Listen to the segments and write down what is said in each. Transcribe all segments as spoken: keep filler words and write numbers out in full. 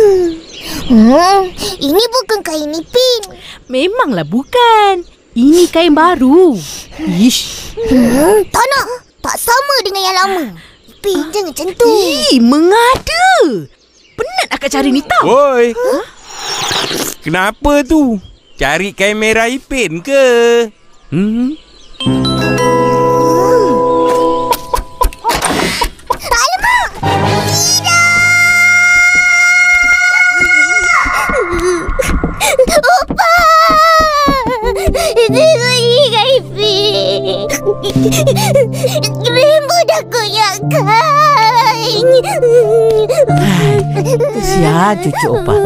Hmm, ini bukan kain Ipin. Memanglah bukan. Ini kain baru. Ish. Hmm, tak nak. Tak sama dengan yang lama. Ipin, ah. jangan macam tu. Ih, mengada. Penat akak cari ni tau. Oi. Huh? Kenapa tu? Cari kain merah Ipin ke? Hmm? Alamak! Tidak! Opa! Tengok ini kain Ipin. Rembu dah koyak kain. Kesian cucu Opa.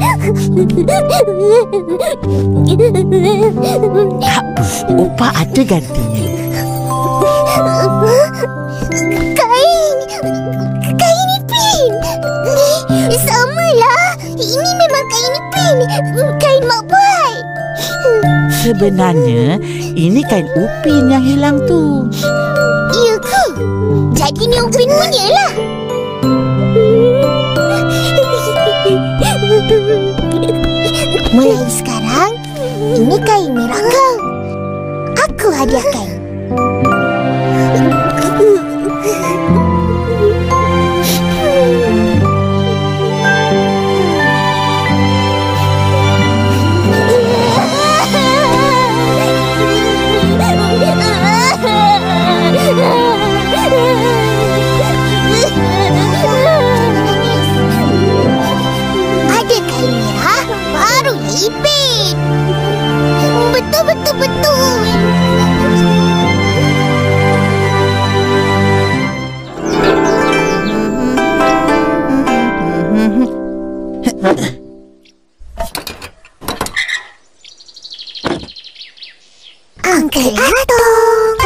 Tak apa, Opa ada gantinya. Kain Kain Ipin. Samalah. Ini memang kain Ipin. Kain mak buat. Sebenarnya ini kain Upin yang hilang tu. Ya ke? Jadi ni Upin punya lah. Mulai sekarang, ini kain merah kau. Aku hadiahkan. Ada kain merah, barulah Ipin. Betul, betul, betul. Uncle Atong.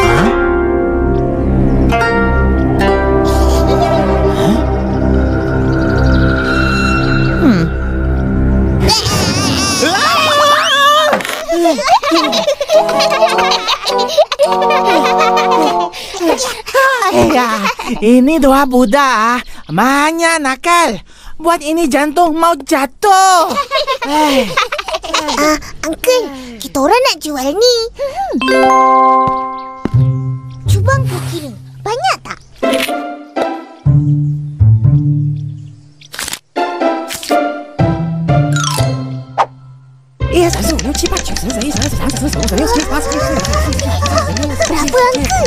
Hmm. Ini doa Buddha. Banyak nakal. Buat ini jantung mau jatuh. Ah, uh, Uncle, kita orang nak jual ni. Hmm. Cuba aku kira. Banyak tak? Berapa, Uncle?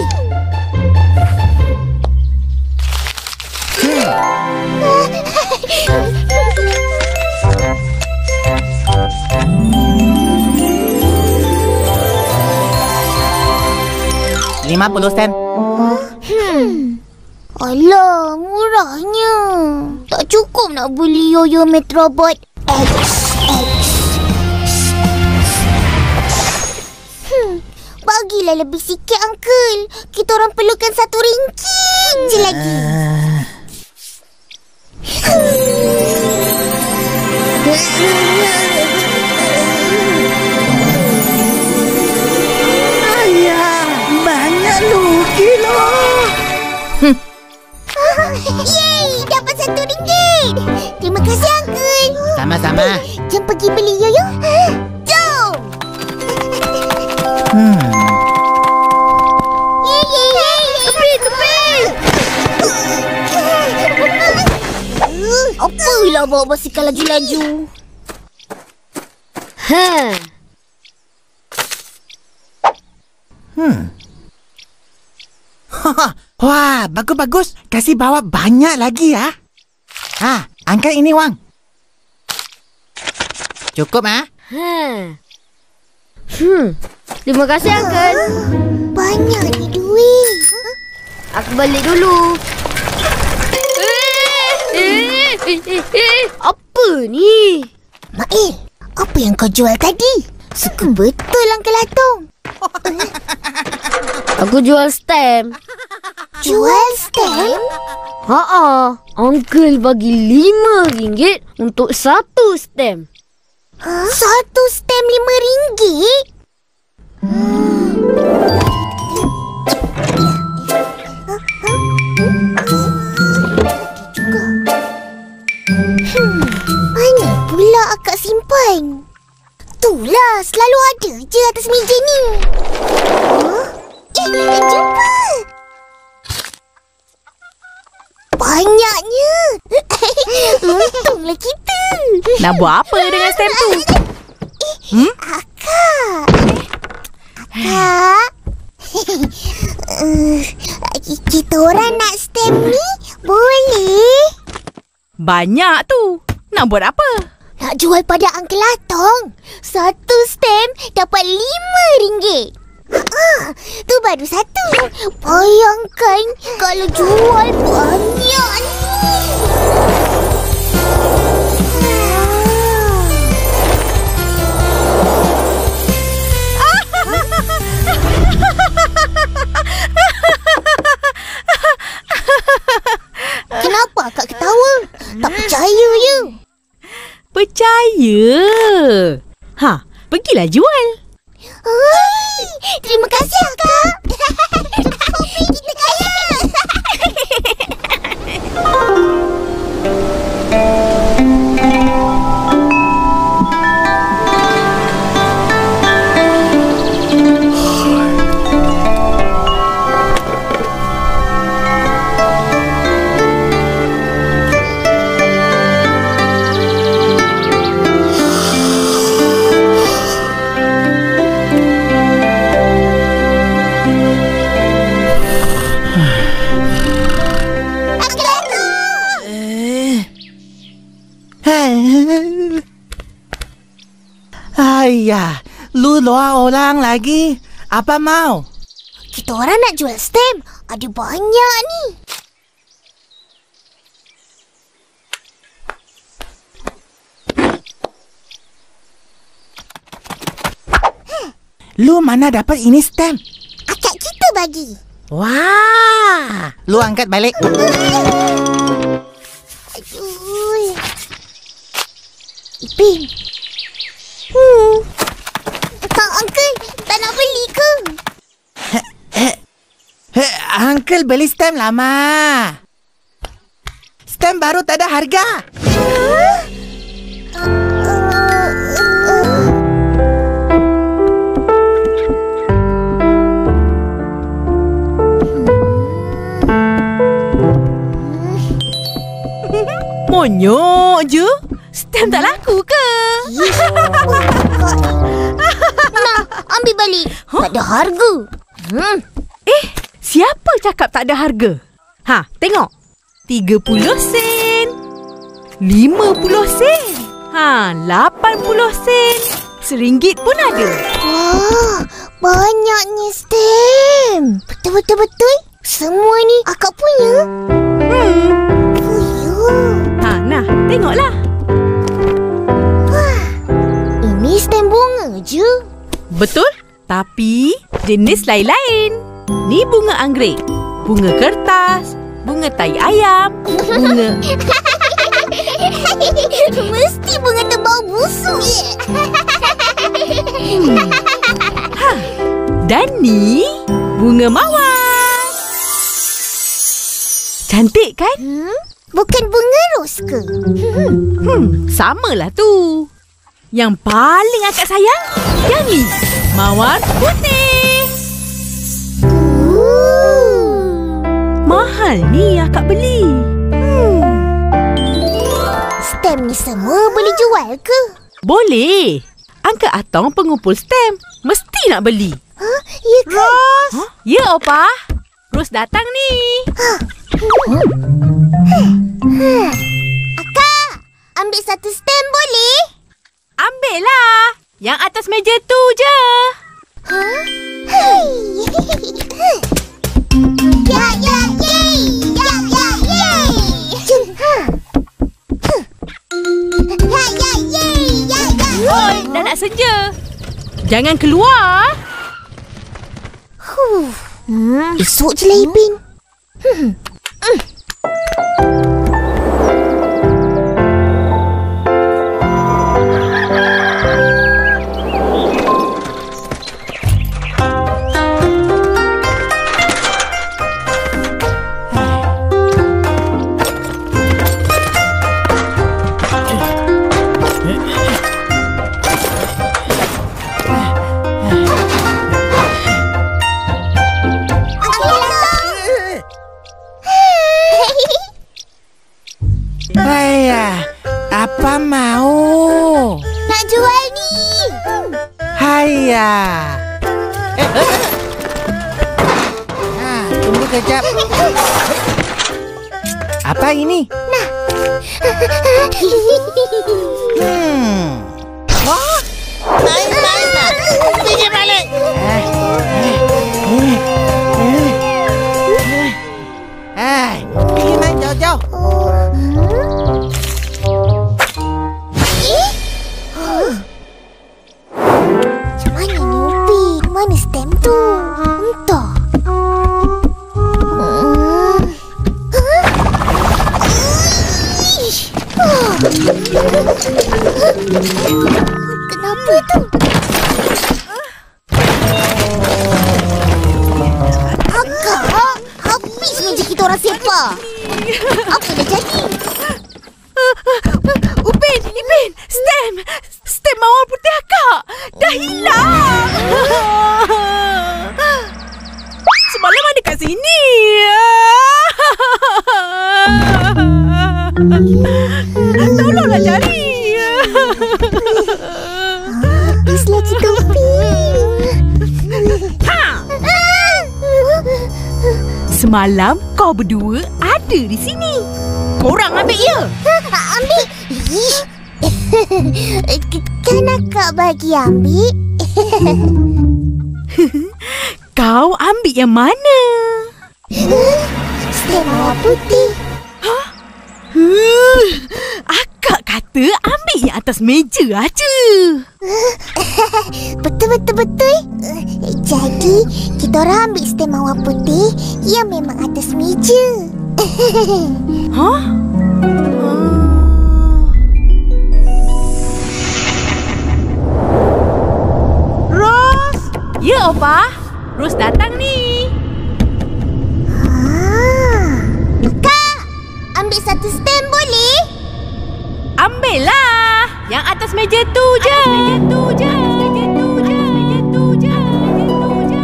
lima puluh sen. Hmm. Alah, murahnya. Tak cukup nak beli Yoyo Metrobot X X. Hmm. Bagilah lebih sikit, Uncle. Kita orang perlukan satu ringgit je lagi. Ayah, banyak luki loh. Hmm. Yeay, dapat satu ringgit. Terima kasih, Uncle. Sama-sama. Jom pergi beli Yoyo. Jom. Hmm. Yeay, yeay, yeay. Tepi, tepi. Apalah bawa basikal laju-laju. Ha. Hmm. Wah, bagus-bagus. Kasih bawa banyak lagi ya. Ha, angkat ini wang. Cukup ah? Ha. Hmm. Terima kasih, Uncle. Banyak ni duit. Aku balik dulu. Eh, eh, eh, eh. Apa ni? Mail, apa yang kau jual tadi? Suka betul Uncle Atong. Aku jual stem. Jual stem? Haa, Uncle bagi lima ringgit untuk satu stem. Huh? Satu stem lima ringgit? Hmm. pula akak simpan? Itulah, selalu ada je atas meja ni. Huh? Eh, jumpa! Banyaknya. Untunglah kita. Nak buat apa dengan stem tu? Hmm? Akak. Akak. uh, kita orang nak stem ni, boleh? Banyak tu. Nak buat apa? Nak jual pada Uncle Atong. Satu stem dapat lima ringgit. Ha, tu baru satu. Bayangkan kalau jual banyak ni. Kenapa akak ketawa? Tak percaya je. Percaya. Ha, pergilah jual. Oi, terima kasih akak. Kita kaya. Ayah, lu doa orang lagi. Apa mau? Kita orang nak jual stem. Ada banyak ni. Lu mana dapat ini stem? Akak kita bagi. Wah, lu angkat balik. Aduh. Ipin. Hmm. Tak, Uncle. Tak nak beli ke? Hei, Uncle beli stem lama. Stem baru tak ada harga. Huh? Uh, uh, uh. Monyok je. Stem tak laku ke? Nah, ambil balik. Huh? Tak ada harga. Hmm. Eh, siapa cakap tak ada harga? Ha, tengok. tiga puluh sen. lima puluh sen. Ha, lapan puluh sen. Seringgit pun ada. Wah, banyaknya stem. Betul-betul-betul. Semua ni akak punya. Hmm. Fuh. Ha, nah, tengoklah. Wah, ini stem bunga je. Betul, tapi jenis lain-lain. Ni bunga anggrek, bunga kertas, bunga tai ayam, bunga... Mesti bunga terbau busuk. Hmm. Ha, dan ni bunga mawar. Cantik kan? Hmm? Bukan bunga ros ke? Hmm, samalah tu. Yang paling akak sayang, yang ni, mawar putih. Ooh. Mahal ni akak beli. Hmm. Stem ni semua boleh jual ke? Boleh. Uncle Atong pengumpul stem. Mesti nak beli. Huh? Ya ke? Ros. Huh? Ya, Opa. Ros datang ni. Hmm. Akak, ambil satu stem boleh? Ambil lah. Yang atas meja tu je. Huh? Hey. Ya, ya, yay! Ya, ya, yay! Jom, ha. Ya, ya, yay! Ya, ya, Oi, dah nak senja. Jangan keluar. Huh. Hmm, esok je lah, Ipin. Hmm. Hmm. Siapa mau? Nak jual ni. Haiya. Eh, eh. Nah, tunggu kejap. Apa ini? Hmm. Wah. Naik, naik, naik. Pergi balik. Eh, eh, eh, eh. Eh, pergi main jauh-jauh. Mana ni Upin? Mana stem tu? Entah. Hmm. Ish. Ah. Kenapa tu? Akak, habis meja kita orang sepak. Apa dah jadi? Upin, Ipin, stem. Stem mawar putih akak. Dah hilang. Semalam ada kat sini. Tolonglah cari. Habislah kita, Upin. Ha! Semalam kau berdua ada di sini. Korang ambil ya? Ha, ambil. Ish. Kan akak bagi ambil. Kau ambil yang mana? Stem mawar putih. Huh, akak kata ambil yang atas meja aja. Betul-betul-betul. Jadi, kita orang ambil stem mawar putih yang memang atas meja. Hah? Ros! Ya, Opa. Ros datang ni. Ah. Kak, ambil satu stem boleh? Ambillah. Yang atas meja tu je. Atas meja tu je. Atas meja tu je. Atas meja tu je. Atas meja tu je.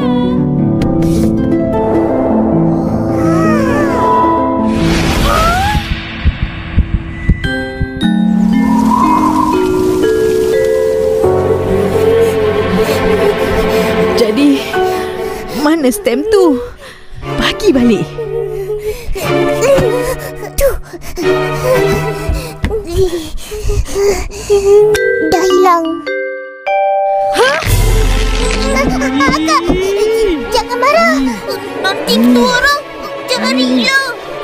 Jadi, mana stem tu? Bagi balik. Tuh. Dah hilang. Hah? Akak, jangan marah. Nanti tu orang cari ya.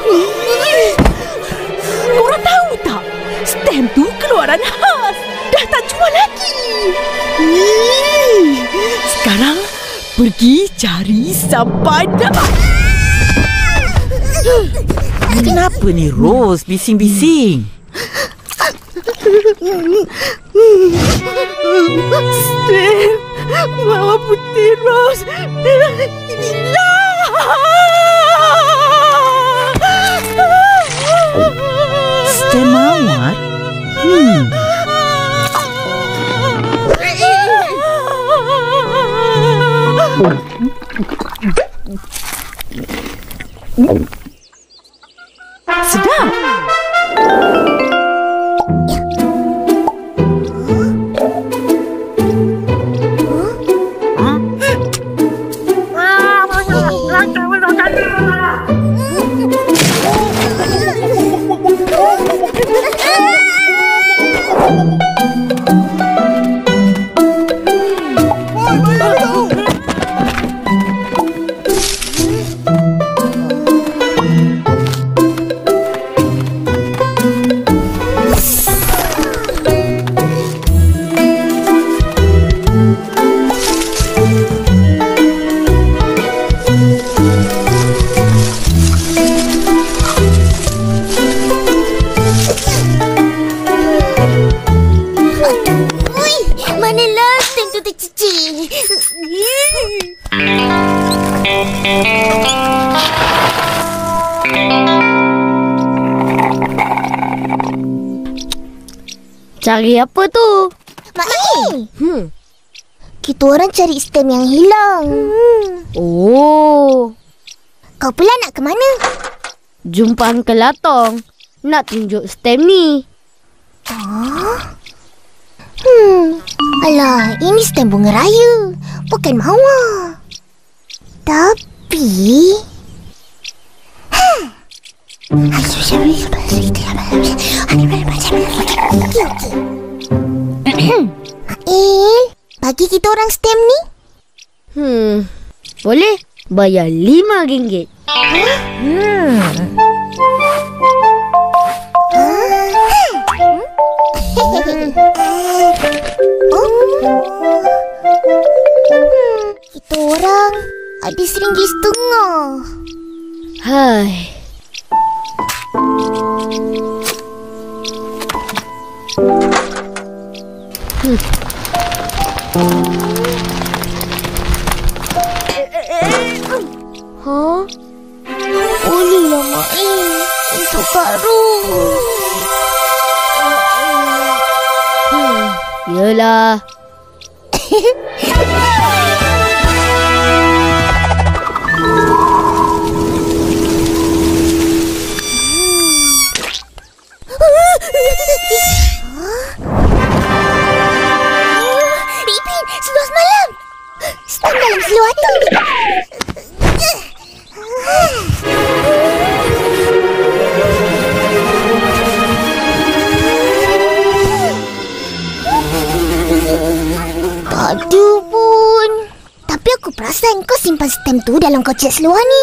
Korang tahu tak? Stem tu keluaran khas. Dah tak jual lagi. Sekarang pergi cari sampai dapat. Kenapa ni Ros bising-bising? Stem mawar putih Ros hilang. Stem mawar? Hmm. Sedap. Cari apa tu? Mak Ing, hmm. kita orang cari stem yang hilang. Hmm. Oh, Kau pula nak ke mana? jumpa Uncle Latong. Nak tunjuk stem ni. Ah. Alah, ini stem bunga raya, bukan mawar. Tapi... Il, bagi kita orang stem ni. Hmm, boleh. Bayar lima ringgit. Kita orang ada seringgit setengah. Hai. Hmm. Hah? Bolehlah, Mak Ing. Untuk Kak Ros. Hmm. Yelah. Ipin, seluar semalam. Stem dalam seluar tu. Tak ada pun. Tapi aku perasan kau simpan stem tu dalam kotak seluar ni.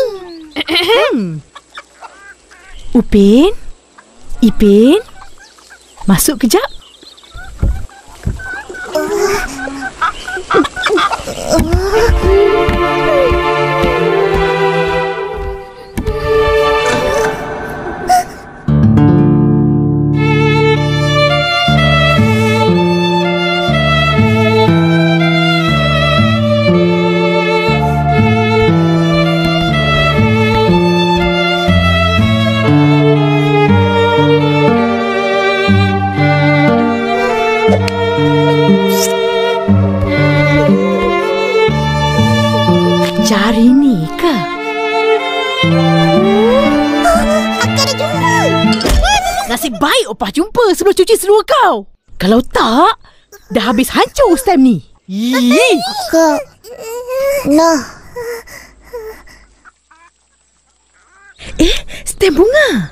Upin? Ipin? Masuk kejap. Jari ni ke? Aku dah jumpa. Nasib baik Opah jumpa sebelum cuci seluar kau. Kalau tak, dah habis hancur stem ni. Ih. Kak. Nah. Eh, stem bunga.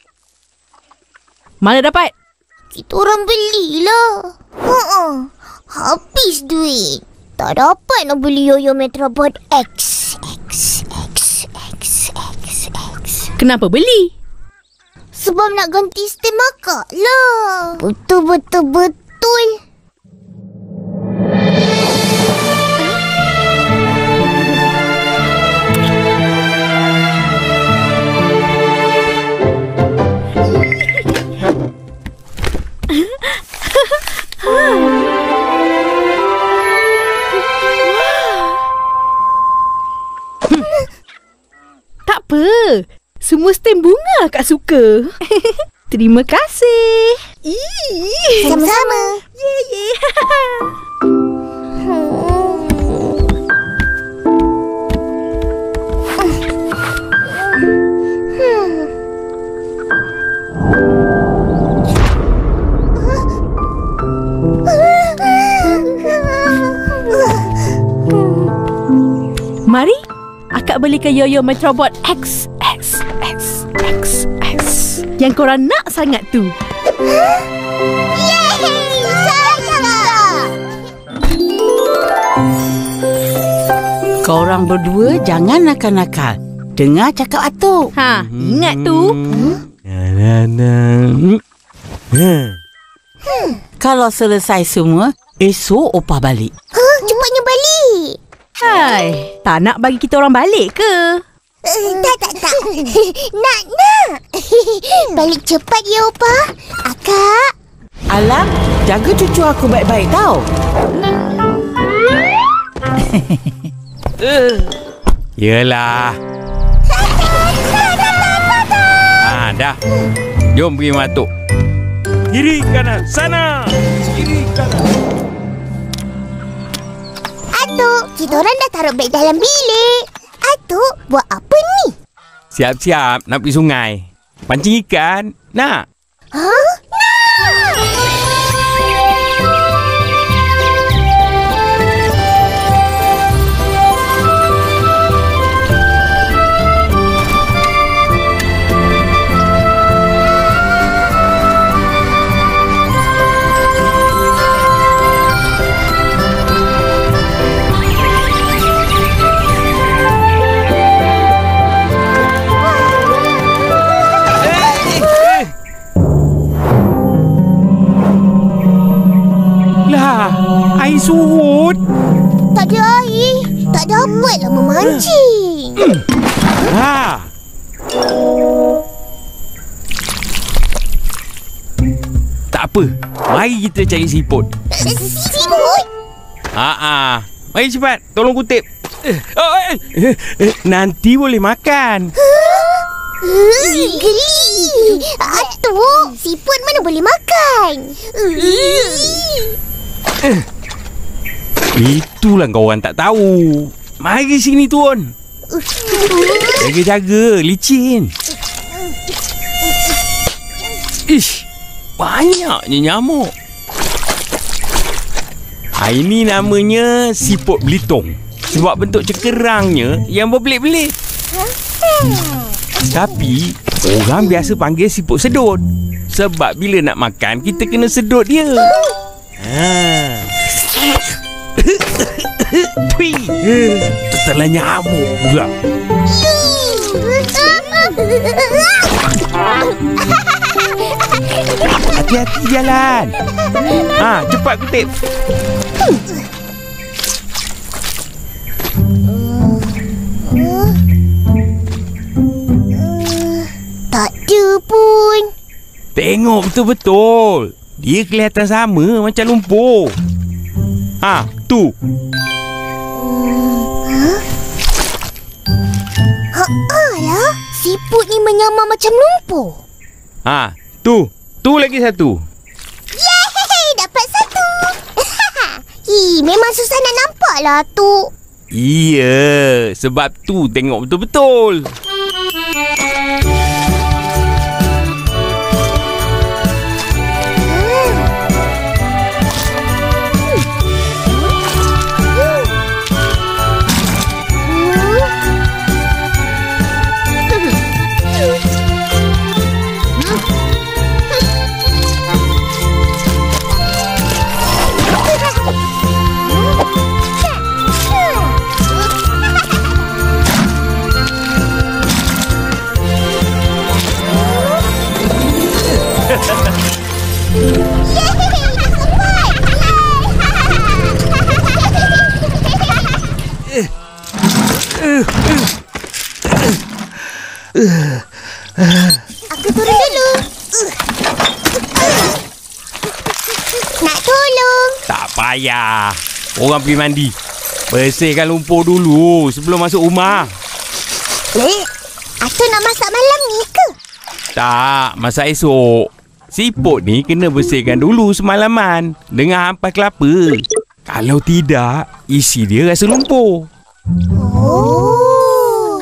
Mana dapat? Kita orang belilah. Uh-uh. Habis duit. Tak dapat nak beli Yoyo Metrobot X. X, X, X, X, X. Kenapa beli? Sebab nak ganti stem akak lah. Betul-betul-betul. Tak apa. Semua stem bunga Kak suka. Terima kasih. Ih. Sama-sama. Ye ye. Mari, akak belikan Yoyo Metrobot X, X, X, X, X. Yang korang nak sangat tu. Yeay! Saya! Korang berdua jangan nakal-nakal. Dengar cakap atuk. Ha, ingat tu. Na, na, na. Kalau selesai semua, esok Opah balik. Huh, cepatnya balik. Hai, tak nak bagi kita orang balik ke? Uh, tak, tak, tak. Nak, nak. Balik cepat ya, Opah. Akak. Alam, jaga cucu aku baik-baik tau. Yelah. Ah, dah. Jom pergi matuk. Kiri kanan, sana. Kiri kanan. Atuk, kita orang dah taruh beg dalam bilik. Atuk, buat apa ni? Siap-siap nak pergi sungai. Pancing ikan. Nak? Hah? Nak! Lah, air surut. Tak ada air. Tak dapatlah memancing. Ha. Tak apa. Mari kita cari siput. Siput? Ha-ha. Mari cepat. Tolong kutip. Eh, oh, eh, eh, eh, nanti boleh makan. Uh, geli. Atuk, siput mana boleh makan? Eh, itulah kau orang tak tahu. Mari sini tuan. Jaga-jaga, licin. Ish, banyaknya nyamuk. Ha, ini namanya siput belitung. Sebab bentuk cekerangnya yang berbelit-belit. Tapi orang biasa panggil siput sedut. Sebab bila nak makan, kita kena sedut dia. Ha. Pui, tertelan nyamuk pula. Hati-hati jalan. Ha, cepat kutip. Tak ada pun. Tengok betul-betul. Dia kelihatan sama macam lumpur. Ha, tu. Alah, siput ni menyamar macam lumpur. Ha, tu. Tu lagi satu. Yeay, dapat satu. Hi, memang susah nak nampak lah tu. Iya, sebab tu tengok betul-betul. Aku turun dulu. Nak tolong. Tak payah. Orang pergi mandi. Bersihkan lumpur dulu sebelum masuk rumah. Eh, Atuk nak masak malam ni ke? Tak, masak esok. Siput ni kena bersihkan dulu semalaman dengan ampas kelapa. Kalau tidak, isi dia rasa lumpur. Oh.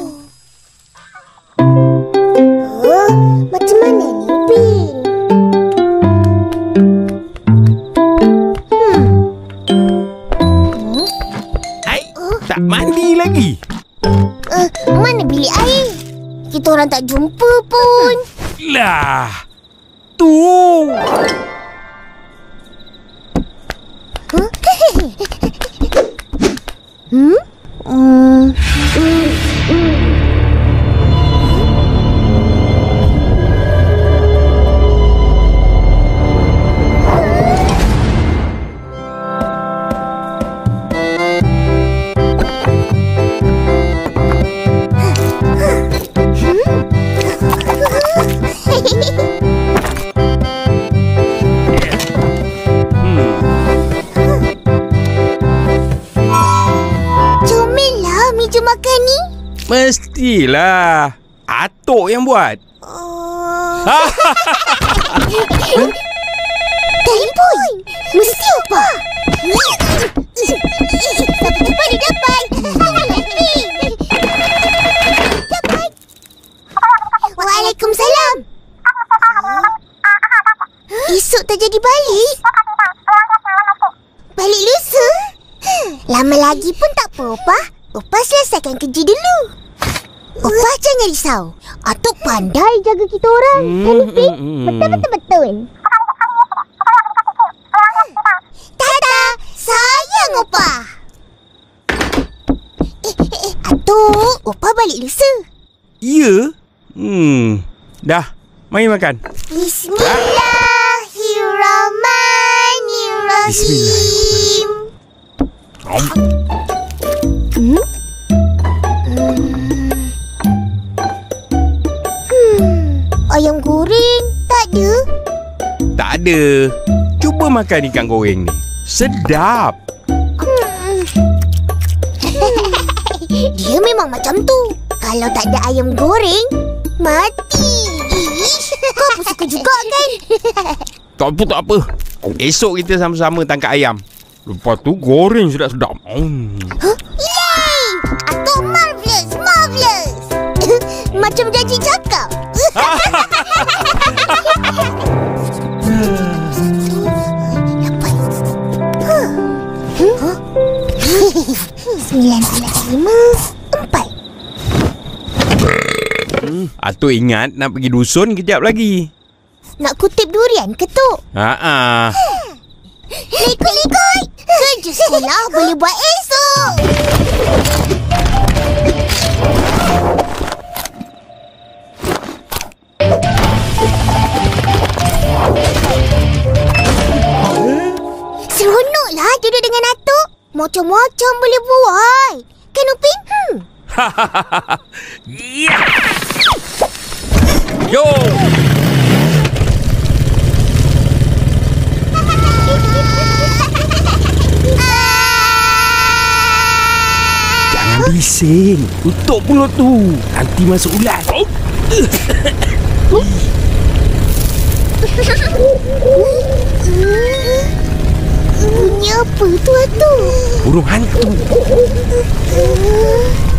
Oh, macam mana ni, Pin? Hmm. Hai, tak mandi lagi. Uh, mana bilik air? Kita orang tak jumpa pun. Lah, tu. Huh? hmm? Hmm. Hmm. Hmm. Mestilah. Atuk yang buat. Uh... Telefon. Mesti apa? Cepat dia dapat. Dapat. Waalaikumsalam. Esok tak jadi balik? Balik lusa? Lama lagi pun tak apa, Opah. Opah selesaikan kerja dulu. Opah jangan risau. Atuk pandai jaga kita orang. Kan, Ipin? Betul-betul-betul. Tada! Sayang, Opah. Eh, eh, eh. Atuk, Opah balik lusa. Ya? Hmm. Dah. Mari makan. Bismillahirrahmanirrahim. Bismillahirrahmanirrahim. Tim. Om. Hmm? Hmm. Ayam goreng tak ada. Tak ada. Cuba makan ikan goreng ni. Sedap. Dia memang macam tu. Kalau tak ada ayam goreng, mati. Ish, kau pun suka juga kan? Tak apa, tak apa. Esok kita sama-sama tangkap ayam. Lepas tu goreng sedap-sedap. Mm. Huh? Yeay! Atuk marvelous, marvelous. Macam janji cakap. Sembilan belas lima empat. Hmm, Atuk ingat nak pergi dusun kejap lagi. Nak kutip durian ke tu? Haa. Ikut-ikut. Kerja sekolah boleh buat esok. Seronoklah duduk dengan Atuk. Macam-macam boleh buat. Kan Upin? Hmm. Ya. Yo. Jangan bising. Tutup mulut tu. Nanti masuk ulat. Bunyi apa tu, Atuk? Burung hantu.